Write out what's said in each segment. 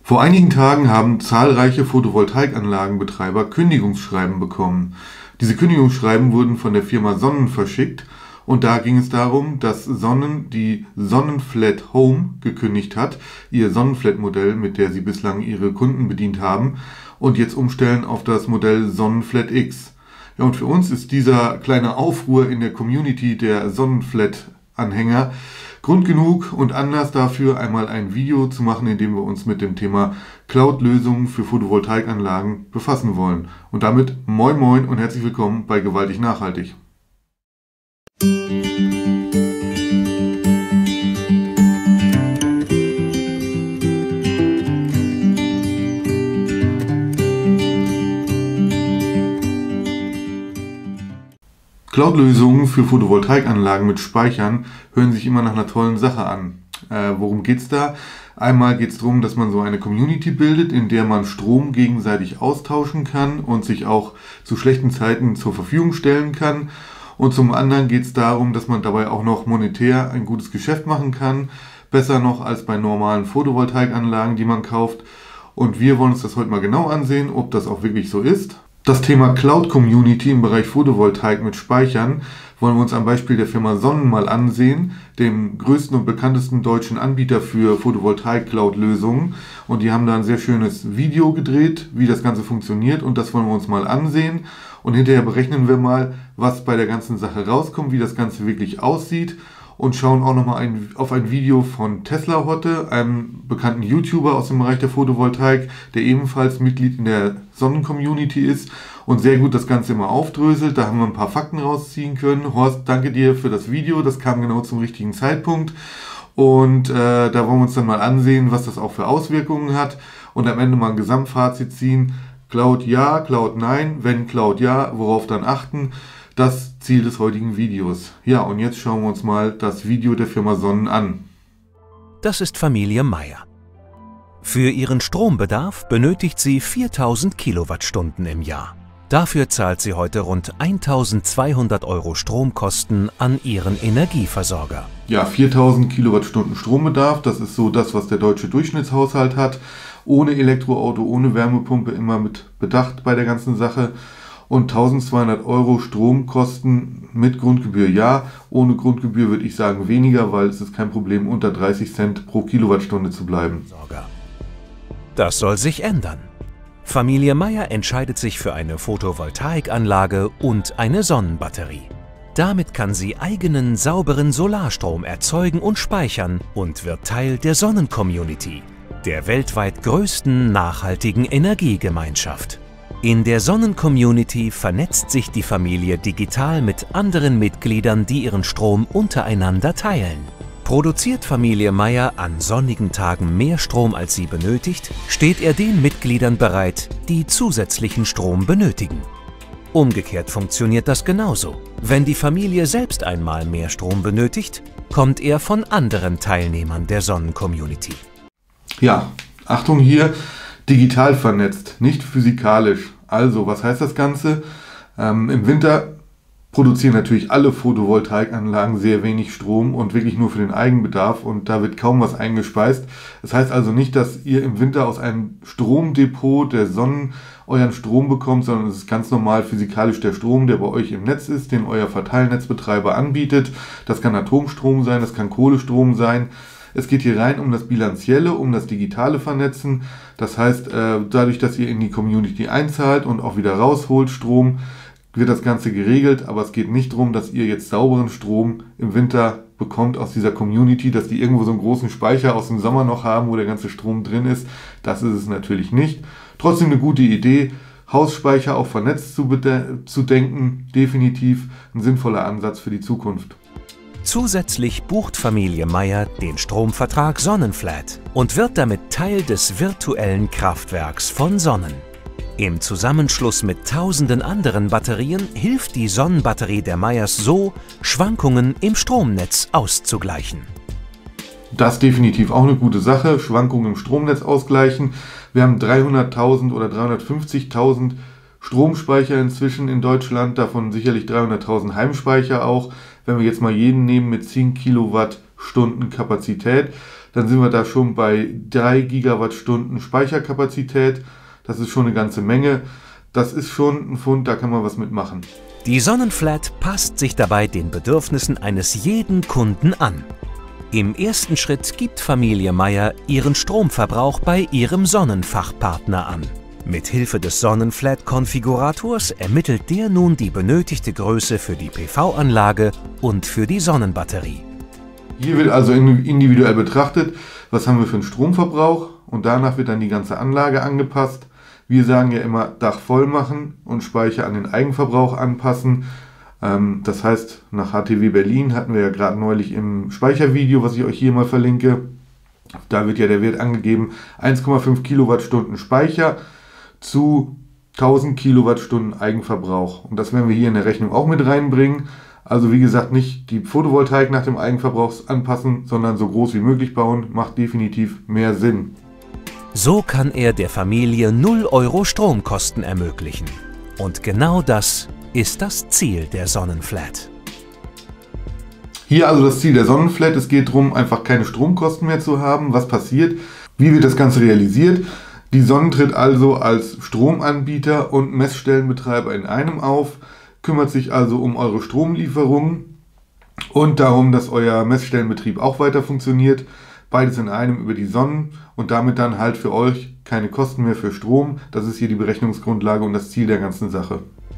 Vor einigen Tagen haben zahlreiche Photovoltaikanlagenbetreiber Kündigungsschreiben bekommen. Diese Kündigungsschreiben wurden von der Firma Sonnen verschickt und da ging es darum, dass Sonnen die Sonnenflat Home gekündigt hat, ihr Sonnenflat-Modell, mit der sie bislang ihre Kunden bedient haben, und jetzt umstellen auf das Modell Sonnenflat X. Ja, und für uns ist dieser kleine Aufruhr in der Community der Sonnenflat-Anhänger Grund genug und Anlass dafür, einmal ein Video zu machen, in dem wir uns mit dem Thema Cloud-Lösungen für Photovoltaikanlagen befassen wollen. Und damit moin moin und herzlich willkommen bei Gewaltig Nachhaltig. Cloud-Lösungen für Photovoltaikanlagen mit Speichern hören sich immer nach einer tollen Sache an. Worum geht's da? Einmal geht es darum, dass man so eine Community bildet, in der man Strom gegenseitig austauschen kann und sich auch zu schlechten Zeiten zur Verfügung stellen kann. Und zum anderen geht es darum, dass man dabei auch noch monetär ein gutes Geschäft machen kann. Besser noch als bei normalen Photovoltaikanlagen, die man kauft. Und wir wollen uns das heute mal genau ansehen, ob das auch wirklich so ist. Das Thema Cloud Community im Bereich Photovoltaik mit Speichern wollen wir uns am Beispiel der Firma Sonnen mal ansehen, dem größten und bekanntesten deutschen Anbieter für Photovoltaik-Cloud-Lösungen. Und die haben da ein sehr schönes Video gedreht, wie das Ganze funktioniert, und das wollen wir uns mal ansehen. Und hinterher berechnen wir mal, was bei der ganzen Sache rauskommt, wie das Ganze wirklich aussieht. Und schauen auch nochmal auf ein Video von Tesla Hotte, einem bekannten YouTuber aus dem Bereich der Photovoltaik, der ebenfalls Mitglied in der Sonnen-Community ist und sehr gut das Ganze immer aufdröselt. Da haben wir ein paar Fakten rausziehen können. Horst, danke dir für das Video, das kam genau zum richtigen Zeitpunkt. Und da wollen wir uns dann mal ansehen, was das auch für Auswirkungen hat und am Ende mal ein Gesamtfazit ziehen. Cloud ja, Cloud nein, wenn Cloud ja, worauf dann achten. Das Ziel des heutigen Videos. Ja, und jetzt schauen wir uns mal das Video der Firma Sonnen an. Das ist Familie Meyer. Für ihren Strombedarf benötigt sie 4000 Kilowattstunden im Jahr. Dafür zahlt sie heute rund 1200 € Stromkosten an ihren Energieversorger. Ja, 4000 Kilowattstunden Strombedarf, das ist so das, was der deutsche Durchschnittshaushalt hat. Ohne Elektroauto, ohne Wärmepumpe, immer mit Bedacht bei der ganzen Sache. Und 1200 € Stromkosten mit Grundgebühr ja, ohne Grundgebühr würde ich sagen weniger, weil es ist kein Problem, unter 30 Cent pro Kilowattstunde zu bleiben. Das soll sich ändern. Familie Meyer entscheidet sich für eine Photovoltaikanlage und eine Sonnenbatterie. Damit kann sie eigenen sauberen Solarstrom erzeugen und speichern und wird Teil der Sonnen-Community, der weltweit größten nachhaltigen Energiegemeinschaft. In der Sonnen-Community vernetzt sich die Familie digital mit anderen Mitgliedern, die ihren Strom untereinander teilen. Produziert Familie Meyer an sonnigen Tagen mehr Strom, als sie benötigt, steht er den Mitgliedern bereit, die zusätzlichen Strom benötigen. Umgekehrt funktioniert das genauso. Wenn die Familie selbst einmal mehr Strom benötigt, kommt er von anderen Teilnehmern der Sonnen-Community. Ja, Achtung hier, digital vernetzt, nicht physikalisch. Also, was heißt das Ganze? Im Winter produzieren natürlich alle Photovoltaikanlagen sehr wenig Strom und wirklich nur für den Eigenbedarf und da wird kaum was eingespeist. Das heißt also nicht, dass ihr im Winter aus einem Stromdepot der Sonnen euren Strom bekommt, sondern es ist ganz normal physikalisch der Strom, der bei euch im Netz ist, den euer Verteilnetzbetreiber anbietet. Das kann Atomstrom sein, das kann Kohlestrom sein. Es geht hier rein um das Bilanzielle, um das digitale Vernetzen. Das heißt, dadurch, dass ihr in die Community einzahlt und auch wieder rausholt Strom, wird das Ganze geregelt. Aber es geht nicht darum, dass ihr jetzt sauberen Strom im Winter bekommt aus dieser Community, dass die irgendwo so einen großen Speicher aus dem Sommer noch haben, wo der ganze Strom drin ist. Das ist es natürlich nicht. Trotzdem eine gute Idee, Hausspeicher auch vernetzt zu denken. Definitiv ein sinnvoller Ansatz für die Zukunft. Zusätzlich bucht Familie Meyer den Stromvertrag Sonnenflat und wird damit Teil des virtuellen Kraftwerks von Sonnen. Im Zusammenschluss mit tausenden anderen Batterien hilft die Sonnenbatterie der Meyers so, Schwankungen im Stromnetz auszugleichen. Das ist definitiv auch eine gute Sache, Schwankungen im Stromnetz ausgleichen. Wir haben 300.000 oder 350.000 Stromspeicher inzwischen in Deutschland, davon sicherlich 300.000 Heimspeicher auch. Wenn wir jetzt mal jeden nehmen mit 10 Kilowattstunden Kapazität, dann sind wir da schon bei 3 Gigawattstunden Speicherkapazität. Das ist schon eine ganze Menge. Das ist schon ein Pfund, da kann man was mitmachen. Die Sonnenflat passt sich dabei den Bedürfnissen eines jeden Kunden an. Im ersten Schritt gibt Familie Meier ihren Stromverbrauch bei ihrem Sonnenfachpartner an. Mit Hilfe des Sonnenflat-Konfigurators ermittelt der nun die benötigte Größe für die PV-Anlage und für die Sonnenbatterie. Hier wird also individuell betrachtet, was haben wir für einen Stromverbrauch, und danach wird dann die ganze Anlage angepasst. Wir sagen ja immer Dach voll machen und Speicher an den Eigenverbrauch anpassen. Das heißt, nach HTW Berlin hatten wir ja gerade neulich im Speichervideo, was ich euch hier mal verlinke, da wird ja der Wert angegeben, 1,5 Kilowattstunden Speicher zu 1000 Kilowattstunden Eigenverbrauch. Und das werden wir hier in der Rechnung auch mit reinbringen. Also wie gesagt, nicht die Photovoltaik nach dem Eigenverbrauch anpassen, sondern so groß wie möglich bauen, macht definitiv mehr Sinn. So kann er der Familie 0 € Stromkosten ermöglichen. Und genau das ist das Ziel der Sonnenflat. Hier also das Ziel der Sonnenflat. Es geht darum, einfach keine Stromkosten mehr zu haben. Was passiert? Wie wird das Ganze realisiert? Die Sonnen tritt also als Stromanbieter und Messstellenbetreiber in einem auf, kümmert sich also um eure Stromlieferung und darum, dass euer Messstellenbetrieb auch weiter funktioniert. Beides in einem über die Sonnen und damit dann halt für euch keine Kosten mehr für Strom. Das ist hier die Berechnungsgrundlage und das Ziel der ganzen Sache.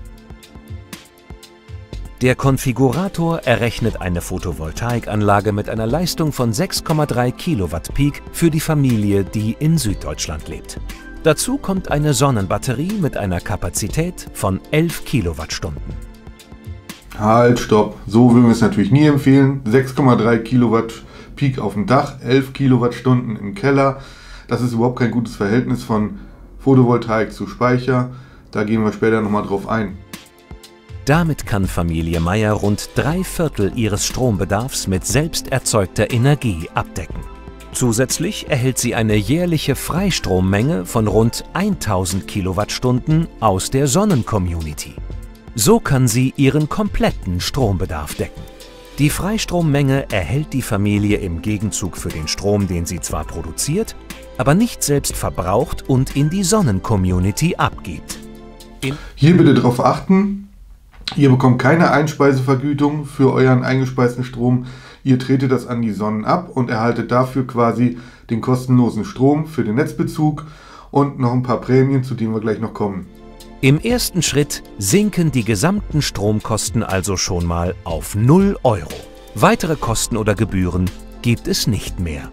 Der Konfigurator errechnet eine Photovoltaikanlage mit einer Leistung von 6,3 Kilowatt Peak für die Familie, die in Süddeutschland lebt. Dazu kommt eine Sonnenbatterie mit einer Kapazität von 11 Kilowattstunden. Halt, stopp. So würden wir es natürlich nie empfehlen. 6,3 Kilowatt Peak auf dem Dach, 11 Kilowattstunden im Keller. Das ist überhaupt kein gutes Verhältnis von Photovoltaik zu Speicher. Da gehen wir später nochmal drauf ein. Damit kann Familie Meier rund 3/4 ihres Strombedarfs mit selbst erzeugter Energie abdecken. Zusätzlich erhält sie eine jährliche Freistrommenge von rund 1000 Kilowattstunden aus der Sonnencommunity. So kann sie ihren kompletten Strombedarf decken. Die Freistrommenge erhält die Familie im Gegenzug für den Strom, den sie zwar produziert, aber nicht selbst verbraucht und in die Sonnencommunity abgibt. Hier bitte darauf achten, ihr bekommt keine Einspeisevergütung für euren eingespeisten Strom. Ihr tretet das an die Sonnen ab und erhaltet dafür quasi den kostenlosen Strom für den Netzbezug und noch ein paar Prämien, zu denen wir gleich noch kommen. Im ersten Schritt sinken die gesamten Stromkosten also schon mal auf 0 €. Weitere Kosten oder Gebühren gibt es nicht mehr.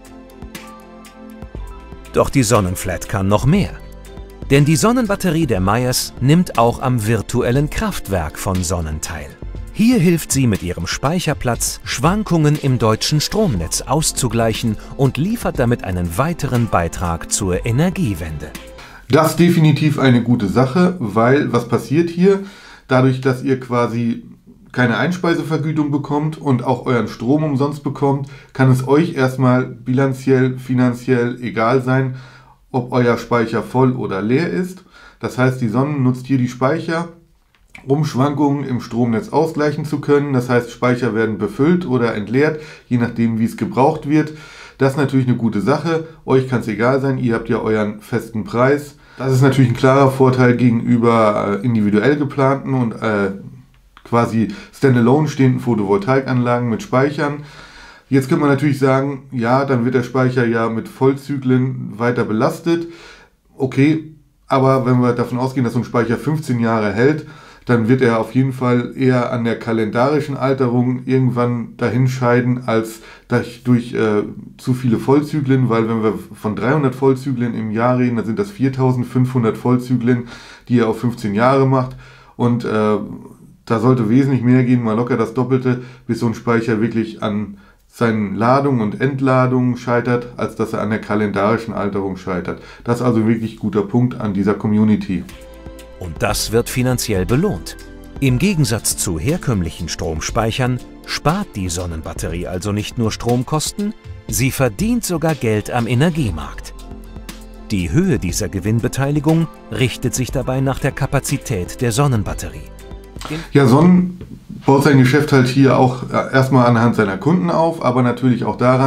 Doch die Sonnenflat kann noch mehr. Denn die Sonnenbatterie der Meyers nimmt auch am virtuellen Kraftwerk von Sonnen teil. Hier hilft sie mit ihrem Speicherplatz, Schwankungen im deutschen Stromnetz auszugleichen und liefert damit einen weiteren Beitrag zur Energiewende. Das ist definitiv eine gute Sache, weil was passiert hier? Dadurch, dass ihr quasi keine Einspeisevergütung bekommt und auch euren Strom umsonst bekommt, kann es euch erstmal bilanziell, finanziell egal sein, ob euer Speicher voll oder leer ist. Das heißt, die Sonnen nutzt hier die Speicher, um Schwankungen im Stromnetz ausgleichen zu können. Das heißt, Speicher werden befüllt oder entleert, je nachdem wie es gebraucht wird. Das ist natürlich eine gute Sache. Euch kann es egal sein, ihr habt ja euren festen Preis. Das ist natürlich ein klarer Vorteil gegenüber individuell geplanten und quasi standalone stehenden Photovoltaikanlagen mit Speichern. Jetzt könnte man natürlich sagen, ja, dann wird der Speicher ja mit Vollzyklen weiter belastet. Okay, aber wenn wir davon ausgehen, dass so ein Speicher 15 Jahre hält, dann wird er auf jeden Fall eher an der kalendarischen Alterung irgendwann dahin scheiden, als durch zu viele Vollzyklen, weil wenn wir von 300 Vollzyklen im Jahr reden, dann sind das 4500 Vollzyklen, die er auf 15 Jahre macht und da sollte wesentlich mehr gehen, mal locker das Doppelte, bis so ein Speicher wirklich an seinen Ladungen und Entladungen scheitert, als dass er an der kalendarischen Alterung scheitert. Das ist also wirklich ein guter Punkt an dieser Community. Und das wird finanziell belohnt. Im Gegensatz zu herkömmlichen Stromspeichern spart die Sonnenbatterie also nicht nur Stromkosten, sie verdient sogar Geld am Energiemarkt. Die Höhe dieser Gewinnbeteiligung richtet sich dabei nach der Kapazität der Sonnenbatterie. Ja, Sonnen baut sein Geschäft halt hier auch erstmal anhand seiner Kunden auf, aber natürlich auch daran,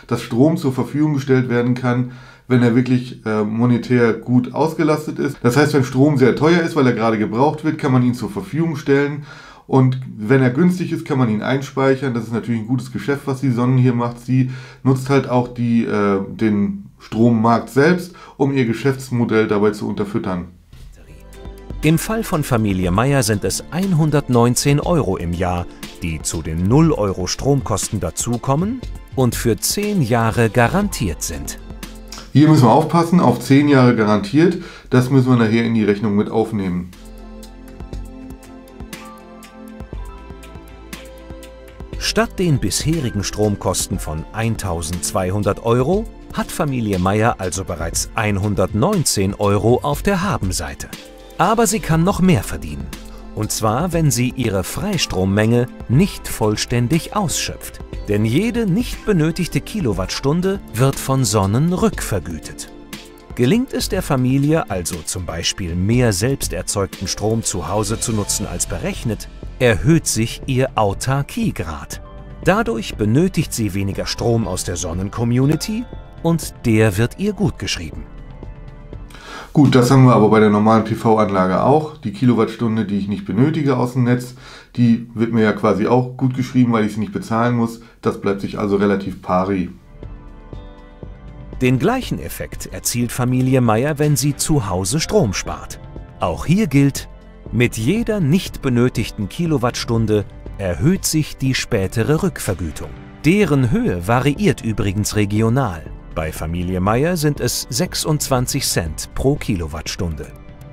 dass Strom zur Verfügung gestellt werden kann, wenn er wirklich monetär gut ausgelastet ist. Das heißt, wenn Strom sehr teuer ist, weil er gerade gebraucht wird, kann man ihn zur Verfügung stellen. Und wenn er günstig ist, kann man ihn einspeichern. Das ist natürlich ein gutes Geschäft, was die Sonnen hier macht. Sie nutzt halt auch den Strommarkt selbst, um ihr Geschäftsmodell dabei zu unterfüttern. Im Fall von Familie Meier sind es 119 € im Jahr, die zu den 0 € Stromkosten dazukommen und für 10 Jahre garantiert sind. Hier müssen wir aufpassen, auf 10 Jahre garantiert. Das müssen wir nachher in die Rechnung mit aufnehmen. Statt den bisherigen Stromkosten von 1.200 € hat Familie Meier also bereits 119 € auf der Habenseite. Aber sie kann noch mehr verdienen. Und zwar, wenn sie ihre Freistrommenge nicht vollständig ausschöpft. Denn jede nicht benötigte Kilowattstunde wird von Sonnen rückvergütet. Gelingt es der Familie also zum Beispiel mehr selbst erzeugten Strom zu Hause zu nutzen als berechnet, erhöht sich ihr Autarkiegrad. Dadurch benötigt sie weniger Strom aus der Sonnen-Community und der wird ihr gutgeschrieben. Gut, das haben wir aber bei der normalen PV-Anlage auch. Die Kilowattstunde, die ich nicht benötige aus dem Netz, die wird mir ja quasi auch gut geschrieben, weil ich sie nicht bezahlen muss. Das bleibt sich also relativ pari. Den gleichen Effekt erzielt Familie Meier, wenn sie zu Hause Strom spart. Auch hier gilt, mit jeder nicht benötigten Kilowattstunde erhöht sich die spätere Rückvergütung. Deren Höhe variiert übrigens regional. Bei Familie Meier sind es 26 Cent pro Kilowattstunde.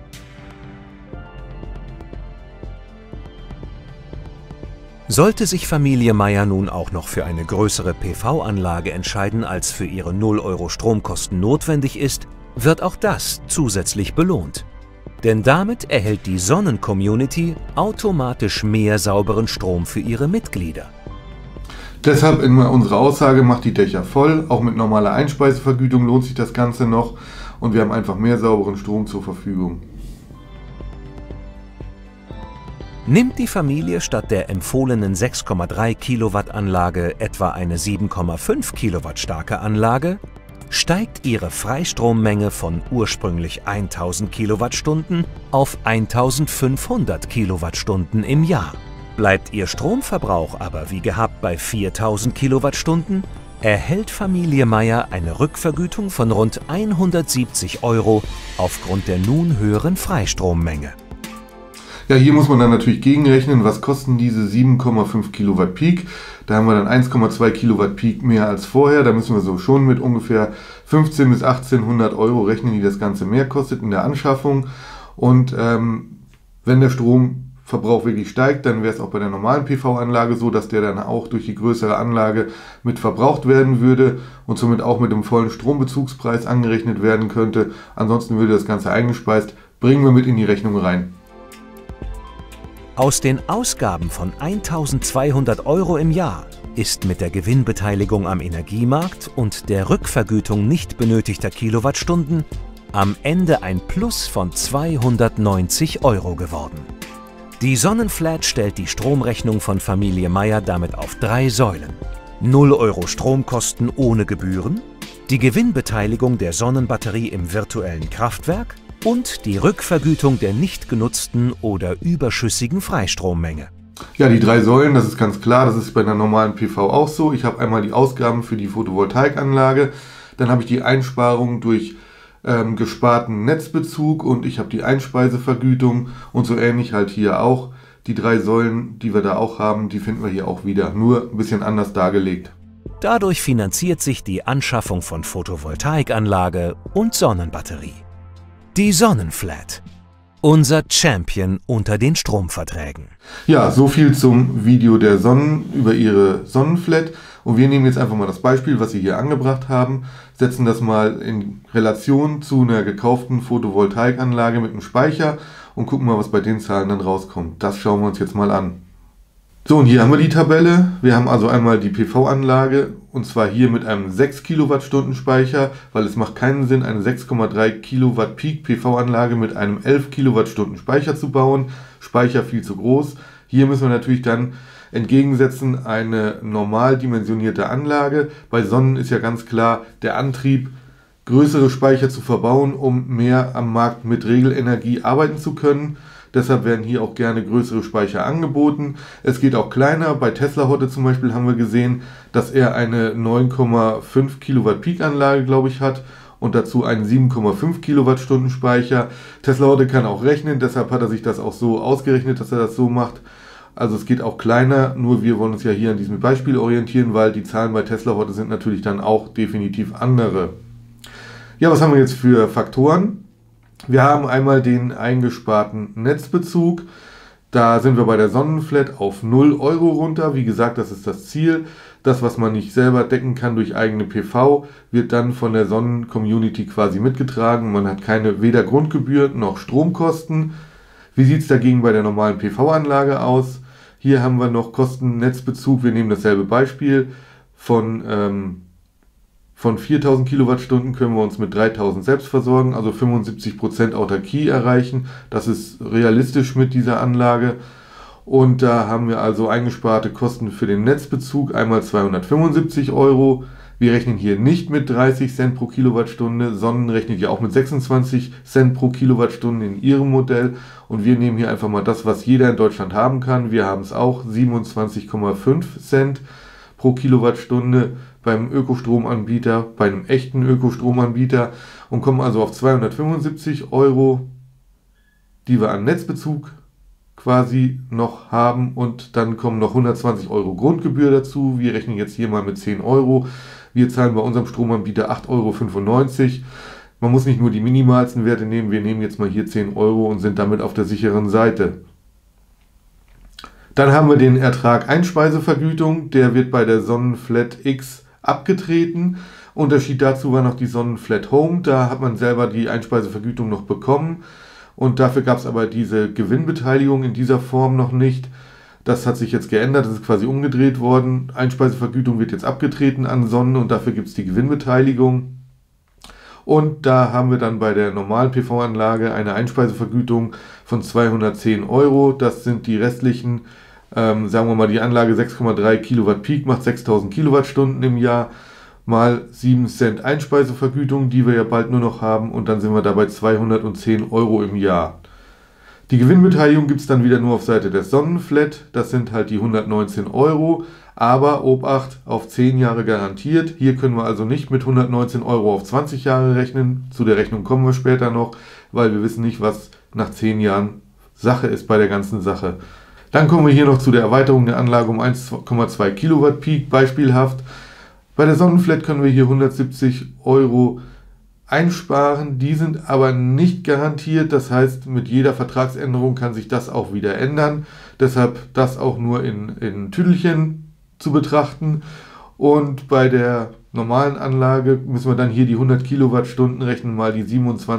Sollte sich Familie Meier nun auch noch für eine größere PV-Anlage entscheiden, als für ihre 0 € Stromkosten notwendig ist, wird auch das zusätzlich belohnt. Denn damit erhält die Sonnen-Community automatisch mehr sauberen Strom für ihre Mitglieder. Deshalb in unserer Aussage, macht die Dächer voll, auch mit normaler Einspeisevergütung lohnt sich das Ganze noch und wir haben einfach mehr sauberen Strom zur Verfügung. Nimmt die Familie statt der empfohlenen 6,3 Kilowatt Anlage etwa eine 7,5 Kilowatt starke Anlage, steigt ihre Freistrommenge von ursprünglich 1000 Kilowattstunden auf 1500 Kilowattstunden im Jahr. Bleibt ihr Stromverbrauch aber wie gehabt bei 4000 Kilowattstunden, erhält Familie Meier eine Rückvergütung von rund 170 € aufgrund der nun höheren Freistrommenge. Ja, hier muss man dann natürlich gegenrechnen, was kosten diese 7,5 Kilowatt Peak. Da haben wir dann 1,2 Kilowatt Peak mehr als vorher. Da müssen wir so schon mit ungefähr 1500 bis 1800 € rechnen, die das Ganze mehr kostet in der Anschaffung. Und wenn der Stromverbrauch wirklich steigt, dann wäre es auch bei der normalen PV-Anlage so, dass der dann auch durch die größere Anlage mit verbraucht werden würde und somit auch mit dem vollen Strombezugspreis angerechnet werden könnte. Ansonsten würde das Ganze eingespeist. Bringen wir mit in die Rechnung rein. Aus den Ausgaben von 1.200 € im Jahr ist mit der Gewinnbeteiligung am Energiemarkt und der Rückvergütung nicht benötigter Kilowattstunden am Ende ein Plus von 290 € geworden. Die Sonnenflat stellt die Stromrechnung von Familie Meier damit auf 3 Säulen. 0 € Stromkosten ohne Gebühren, die Gewinnbeteiligung der Sonnenbatterie im virtuellen Kraftwerk und die Rückvergütung der nicht genutzten oder überschüssigen Freistrommenge. Ja, die 3 Säulen, das ist ganz klar, das ist bei einer normalen PV auch so. Ich habe einmal die Ausgaben für die Photovoltaikanlage, dann habe ich die Einsparung durch gesparten Netzbezug und ich habe die Einspeisevergütung und so ähnlich halt hier auch. Die 3 Säulen, die wir da auch haben, die finden wir hier auch wieder, nur ein bisschen anders dargelegt. Dadurch finanziert sich die Anschaffung von Photovoltaikanlage und Sonnenbatterie. Die Sonnenflat. Unser Champion unter den Stromverträgen. Ja, so viel zum Video der Sonnen über ihre Sonnenflat. Und wir nehmen jetzt einfach mal das Beispiel, was sie hier angebracht haben, setzen das mal in Relation zu einer gekauften Photovoltaikanlage mit einem Speicher und gucken mal, was bei den Zahlen dann rauskommt. Das schauen wir uns jetzt mal an. So, und hier haben wir die Tabelle. Wir haben also einmal die PV-Anlage und zwar hier mit einem 6 Kilowattstunden Speicher, weil es macht keinen Sinn, eine 6,3 Kilowatt Peak PV-Anlage mit einem 11 Kilowattstunden Speicher zu bauen. Speicher viel zu groß. Hier müssen wir natürlich dann entgegensetzen eine normal dimensionierte Anlage. Bei Sonnen ist ja ganz klar der Antrieb, größere Speicher zu verbauen, um mehr am Markt mit Regelenergie arbeiten zu können. Deshalb werden hier auch gerne größere Speicher angeboten. Es geht auch kleiner. Bei Tesla Hotte zum Beispiel haben wir gesehen, dass er eine 9,5 Kilowatt Peak-Anlage, glaube ich, hat und dazu einen 7,5 Kilowattstunden Speicher. Tesla Hotte kann auch rechnen, deshalb hat er sich das auch so ausgerechnet, dass er das so macht. Also es geht auch kleiner, nur wir wollen uns ja hier an diesem Beispiel orientieren, weil die Zahlen bei Tesla Hotte sind natürlich dann auch definitiv andere. Ja, was haben wir jetzt für Faktoren? Wir haben einmal den eingesparten Netzbezug. Da sind wir bei der Sonnenflat auf 0 Euro runter. Wie gesagt, das ist das Ziel. Das, was man nicht selber decken kann durch eigene PV, wird dann von der Sonnen-Community quasi mitgetragen. Man hat keine weder Grundgebühr noch Stromkosten. Wie sieht es dagegen bei der normalen PV-Anlage aus? Hier haben wir noch Kosten-Netzbezug. Wir nehmen dasselbe Beispiel. Von 4.000 Kilowattstunden können wir uns mit 3.000 selbst versorgen, also 75% Autarkie erreichen. Das ist realistisch mit dieser Anlage. Und da haben wir also eingesparte Kosten für den Netzbezug, einmal 275 Euro. Wir rechnen hier nicht mit 30 Cent pro Kilowattstunde. Sonnen rechnet ja auch mit 26 Cent pro Kilowattstunde in ihrem Modell. Und wir nehmen hier einfach mal das, was jeder in Deutschland haben kann. Wir haben es auch, 27,5 Cent pro Kilowattstunde beim Ökostromanbieter, bei einem echten Ökostromanbieter und kommen also auf 275 Euro, die wir an Netzbezug quasi noch haben, und dann kommen noch 120 Euro Grundgebühr dazu. Wir rechnen jetzt hier mal mit 10 Euro. Wir zahlen bei unserem Stromanbieter 8,95 Euro. Man muss nicht nur die minimalsten Werte nehmen, wir nehmen jetzt mal hier 10 Euro und sind damit auf der sicheren Seite. Dann haben wir den Ertrag Einspeisevergütung, der wird bei der Sonnenflat X abgetreten. Unterschied dazu war noch die Sonnenflat Home, da hat man selber die Einspeisevergütung noch bekommen und dafür gab es aber diese Gewinnbeteiligung in dieser Form noch nicht. Das hat sich jetzt geändert, das ist quasi umgedreht worden. Einspeisevergütung wird jetzt abgetreten an Sonnen und dafür gibt es die Gewinnbeteiligung. Und da haben wir dann bei der normalen PV-Anlage eine Einspeisevergütung von 210 Euro. Das sind die restlichen, sagen wir mal, die Anlage 6,3 Kilowatt Peak macht 6000 Kilowattstunden im Jahr mal 7 Cent Einspeisevergütung, die wir ja bald nur noch haben. Und dann sind wir dabei 210 Euro im Jahr. Die Gewinnbeteiligung gibt es dann wieder nur auf Seite der Sonnenflat. Das sind halt die 119 Euro. Aber Obacht, auf 10 Jahre garantiert. Hier können wir also nicht mit 119 Euro auf 20 Jahre rechnen. Zu der Rechnung kommen wir später noch, weil wir wissen nicht, was nach 10 Jahren Sache ist bei der ganzen Sache. Dann kommen wir hier noch zu der Erweiterung der Anlage um 1,2 Kilowatt Peak, beispielhaft. Bei der Sonnenflat können wir hier 170 Euro einsparen. Die sind aber nicht garantiert. Das heißt, mit jeder Vertragsänderung kann sich das auch wieder ändern. Deshalb das auch nur in Tüdelchen zu betrachten. Und bei der normalen Anlage müssen wir dann hier die 100 Kilowattstunden rechnen, mal die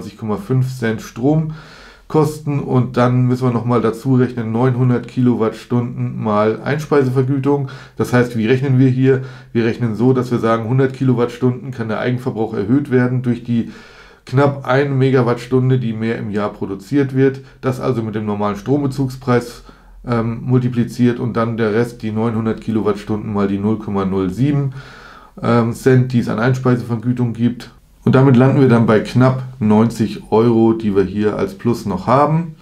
27,5 Cent Stromkosten und dann müssen wir nochmal dazu rechnen 900 Kilowattstunden mal Einspeisevergütung. Das heißt, wie rechnen wir hier? Wir rechnen so, dass wir sagen, 100 Kilowattstunden kann der Eigenverbrauch erhöht werden durch die knapp 1 Megawattstunde, die mehr im Jahr produziert wird. Das also mit dem normalen Strombezugspreis multipliziert und dann der Rest, die 900 Kilowattstunden mal die 0,07 Cent, die es an Einspeisevergütung gibt. Und damit landen wir dann bei knapp 90 Euro, die wir hier als Plus noch haben.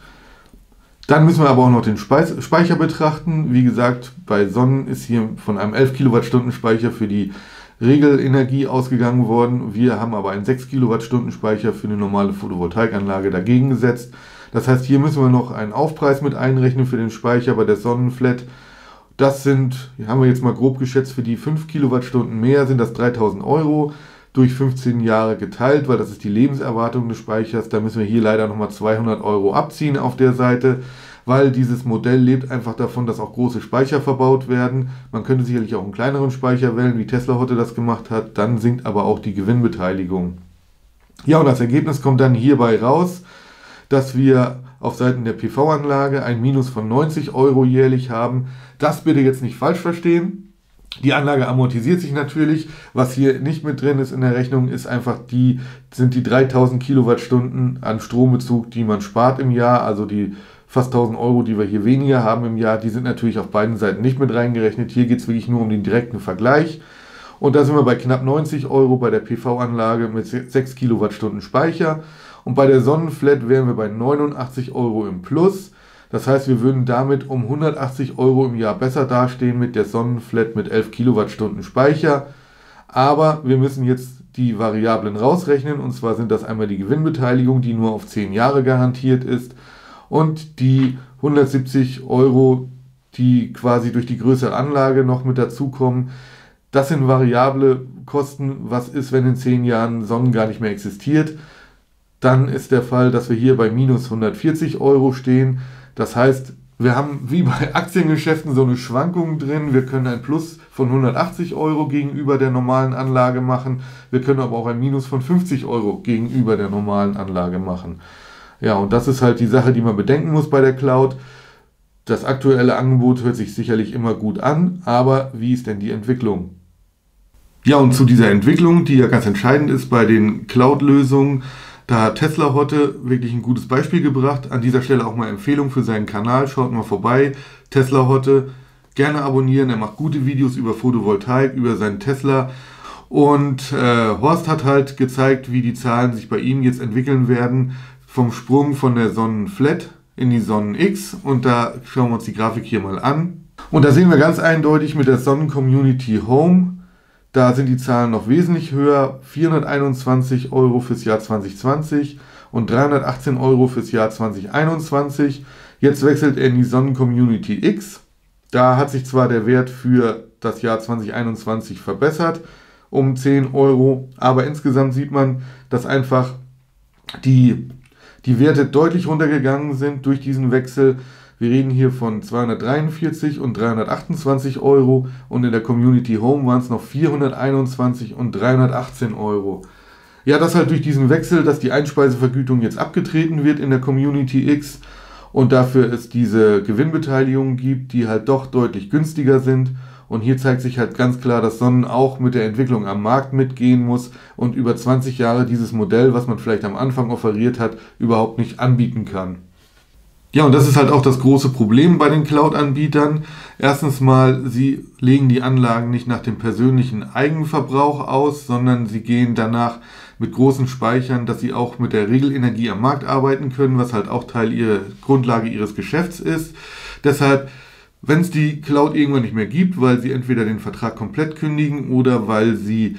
Dann müssen wir aber auch noch den Speicher betrachten. Wie gesagt, bei Sonnen ist hier von einem 11 Kilowattstunden Speicher für die Regelenergie ausgegangen worden. Wir haben aber einen 6 Kilowattstunden Speicher für eine normale Photovoltaikanlage dagegen gesetzt. Das heißt, hier müssen wir noch einen Aufpreis mit einrechnen für den Speicher bei der Sonnenflat. Das sind, haben wir jetzt mal grob geschätzt, für die 5 Kilowattstunden mehr sind das 3.000 Euro durch 15 Jahre geteilt, weil das ist die Lebenserwartung des Speichers. Da müssen wir hier leider nochmal 200 Euro abziehen auf der Seite, weil dieses Modell lebt einfach davon, dass auch große Speicher verbaut werden. Man könnte sicherlich auch einen kleineren Speicher wählen, wie Tesla heute das gemacht hat. Dann sinkt aber auch die Gewinnbeteiligung. Ja, und das Ergebnis kommt dann hierbei raus, dass wir auf Seiten der PV-Anlage ein Minus von 90 Euro jährlich haben. Das bitte jetzt nicht falsch verstehen. Die Anlage amortisiert sich natürlich. Was hier nicht mit drin ist in der Rechnung, ist einfach sind die 3000 Kilowattstunden an Strombezug, die man spart im Jahr, also die fast 1000 Euro, die wir hier weniger haben im Jahr, die sind natürlich auf beiden Seiten nicht mit reingerechnet. Hier geht es wirklich nur um den direkten Vergleich. Und da sind wir bei knapp 90 Euro bei der PV-Anlage mit 6 Kilowattstunden Speicher. Und bei der Sonnenflat wären wir bei 89 Euro im Plus. Das heißt, wir würden damit um 180 Euro im Jahr besser dastehen mit der Sonnenflat mit 11 Kilowattstunden Speicher. Aber wir müssen jetzt die Variablen rausrechnen. Und zwar sind das einmal die Gewinnbeteiligung, die nur auf 10 Jahre garantiert ist. Und die 170 Euro, die quasi durch die größere Anlage noch mit dazukommen. Das sind variable Kosten. Was ist, wenn in 10 Jahren Sonnen gar nicht mehr existiert? Dann ist der Fall, dass wir hier bei minus 140 Euro stehen. Das heißt, wir haben wie bei Aktiengeschäften so eine Schwankung drin. Wir können ein Plus von 180 Euro gegenüber der normalen Anlage machen. Wir können aber auch ein Minus von 50 Euro gegenüber der normalen Anlage machen. Ja, und das ist halt die Sache, die man bedenken muss bei der Cloud. Das aktuelle Angebot hört sich sicherlich immer gut an, aber wie ist denn die Entwicklung? Ja, und zu dieser Entwicklung, die ja ganz entscheidend ist bei den Cloud-Lösungen, da hat Tesla heute wirklich ein gutes Beispiel gebracht. An dieser Stelle auch mal Empfehlung für seinen Kanal. Schaut mal vorbei. Tesla heute gerne abonnieren. Er macht gute Videos über Photovoltaik, über seinen Tesla. Und Horst hat halt gezeigt, wie die Zahlen sich bei ihm jetzt entwickeln werden. Vom Sprung von der Sonnenflat in die Sonnen-X. Und da schauen wir uns die Grafik hier mal an. Und da sehen wir ganz eindeutig mit der Sonnen-Community Home, da sind die Zahlen noch wesentlich höher, 421 Euro fürs Jahr 2020 und 318 Euro fürs Jahr 2021. Jetzt wechselt er in die Sonnen-Community X. Da hat sich zwar der Wert für das Jahr 2021 verbessert um 10 Euro, aber insgesamt sieht man, dass einfach die Werte deutlich runtergegangen sind durch diesen Wechsel. Wir reden hier von 243 und 328 Euro und in der Community Home waren es noch 421 und 318 Euro. Ja, das halt durch diesen Wechsel, dass die Einspeisevergütung jetzt abgetreten wird in der Community X und dafür es diese Gewinnbeteiligungen gibt, die halt doch deutlich günstiger sind. Und hier zeigt sich halt ganz klar, dass Sonnen auch mit der Entwicklung am Markt mitgehen muss und über 20 Jahre dieses Modell, was man vielleicht am Anfang offeriert hat, überhaupt nicht anbieten kann. Ja, und das ist halt auch das große Problem bei den Cloud-Anbietern. Erstens mal, sie legen die Anlagen nicht nach dem persönlichen Eigenverbrauch aus, sondern sie gehen danach mit großen Speichern, dass sie auch mit der Regelenergie am Markt arbeiten können, was halt auch Grundlage ihres Geschäfts ist. Deshalb, wenn es die Cloud irgendwann nicht mehr gibt, weil sie entweder den Vertrag komplett kündigen oder weil sie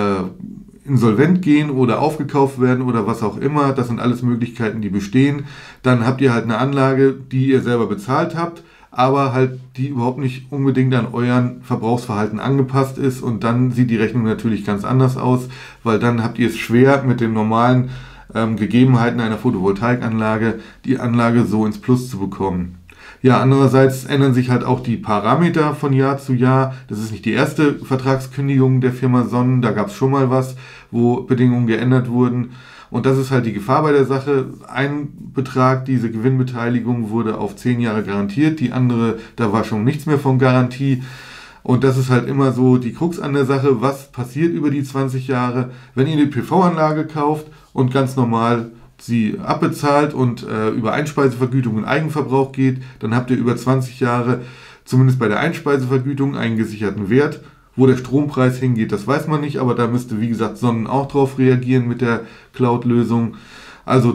insolvent gehen oder aufgekauft werden oder was auch immer, das sind alles Möglichkeiten, die bestehen, dann habt ihr halt eine Anlage, die ihr selber bezahlt habt, aber halt die überhaupt nicht unbedingt an euren Verbrauchsverhalten angepasst ist und dann sieht die Rechnung natürlich ganz anders aus, weil dann habt ihr es schwer mit den normalen Gegebenheiten einer Photovoltaikanlage, die Anlage so ins Plus zu bekommen. Ja, andererseits ändern sich halt auch die Parameter von Jahr zu Jahr. Das ist nicht die erste Vertragskündigung der Firma Sonnen, da gab es schon mal was, wo Bedingungen geändert wurden. Und das ist halt die Gefahr bei der Sache. Ein Betrag, diese Gewinnbeteiligung, wurde auf 10 Jahre garantiert, die andere, da war schon nichts mehr von Garantie. Und das ist halt immer so die Krux an der Sache, was passiert über die 20 Jahre, wenn ihr eine PV-Anlage kauft und ganz normal sie abbezahlt und über Einspeisevergütung und Eigenverbrauch geht, dann habt ihr über 20 Jahre, zumindest bei der Einspeisevergütung, einen gesicherten Wert. Wo der Strompreis hingeht, das weiß man nicht, aber da müsste, wie gesagt, Sonnen auch drauf reagieren mit der Cloud-Lösung. Also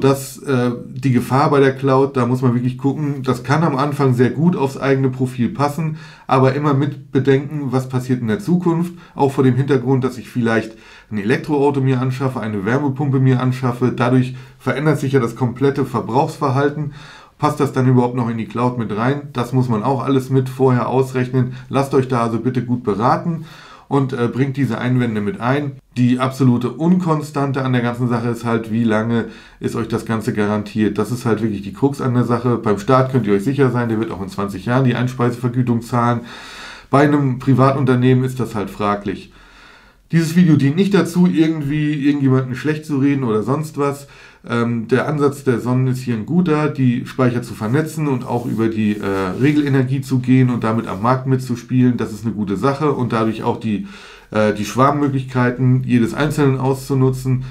die Gefahr bei der Cloud, da muss man wirklich gucken, das kann am Anfang sehr gut aufs eigene Profil passen, aber immer mit bedenken, was passiert in der Zukunft, auch vor dem Hintergrund, dass ich vielleicht ein Elektroauto mir anschaffe, eine Wärmepumpe mir anschaffe, dadurch verändert sich ja das komplette Verbrauchsverhalten. Passt das dann überhaupt noch in die Cloud mit rein? Das muss man auch alles mit vorher ausrechnen. Lasst euch da also bitte gut beraten und bringt diese Einwände mit ein. Die absolute Unkonstante an der ganzen Sache ist halt, wie lange ist euch das Ganze garantiert. Das ist halt wirklich die Krux an der Sache. Beim Staat könnt ihr euch sicher sein, der wird auch in 20 Jahren die Einspeisevergütung zahlen. Bei einem Privatunternehmen ist das halt fraglich. Dieses Video dient nicht dazu, irgendjemanden schlecht zu reden oder sonst was. Der Ansatz der Sonnen ist hier ein guter, die Speicher zu vernetzen und auch über die Regelenergie zu gehen und damit am Markt mitzuspielen. Das ist eine gute Sache und dadurch auch die Schwarmmöglichkeiten jedes Einzelnen auszunutzen.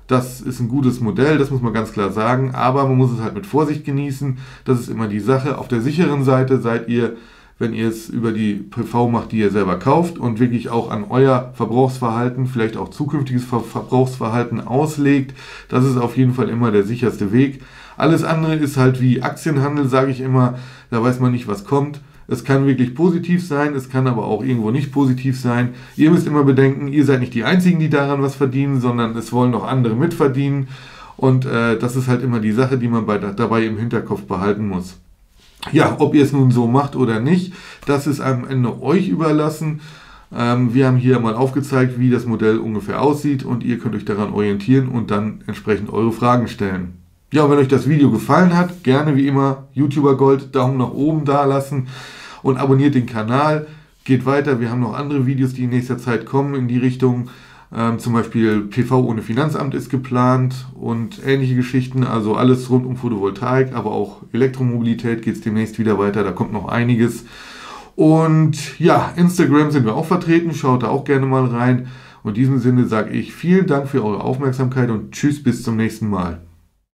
Das ist ein gutes Modell, das muss man ganz klar sagen, aber man muss es halt mit Vorsicht genießen. Das ist immer die Sache. Auf der sicheren Seite seid ihr, wenn ihr es über die PV macht, die ihr selber kauft und wirklich auch an euer Verbrauchsverhalten, vielleicht auch zukünftiges Verbrauchsverhalten auslegt. Das ist auf jeden Fall immer der sicherste Weg. Alles andere ist halt wie Aktienhandel, sage ich immer, da weiß man nicht, was kommt. Es kann wirklich positiv sein, es kann aber auch irgendwo nicht positiv sein. Ihr müsst immer bedenken, ihr seid nicht die Einzigen, die daran was verdienen, sondern es wollen auch andere mitverdienen. Und das ist halt immer die Sache, die man dabei im Hinterkopf behalten muss. Ja, ob ihr es nun so macht oder nicht, das ist am Ende euch überlassen. Wir haben hier mal aufgezeigt, wie das Modell ungefähr aussieht und ihr könnt euch daran orientieren und dann entsprechend eure Fragen stellen. Ja, und wenn euch das Video gefallen hat, gerne wie immer YouTuber Gold, Daumen nach oben da lassen und abonniert den Kanal. Geht weiter, wir haben noch andere Videos, die in nächster Zeit kommen in die Richtung. Zum Beispiel PV ohne Finanzamt ist geplant und ähnliche Geschichten. Also alles rund um Photovoltaik, aber auch Elektromobilität geht es demnächst wieder weiter. Da kommt noch einiges. Und ja, Instagram sind wir auch vertreten. Schaut da auch gerne mal rein. Und in diesem Sinne sage ich vielen Dank für eure Aufmerksamkeit und tschüss, bis zum nächsten Mal.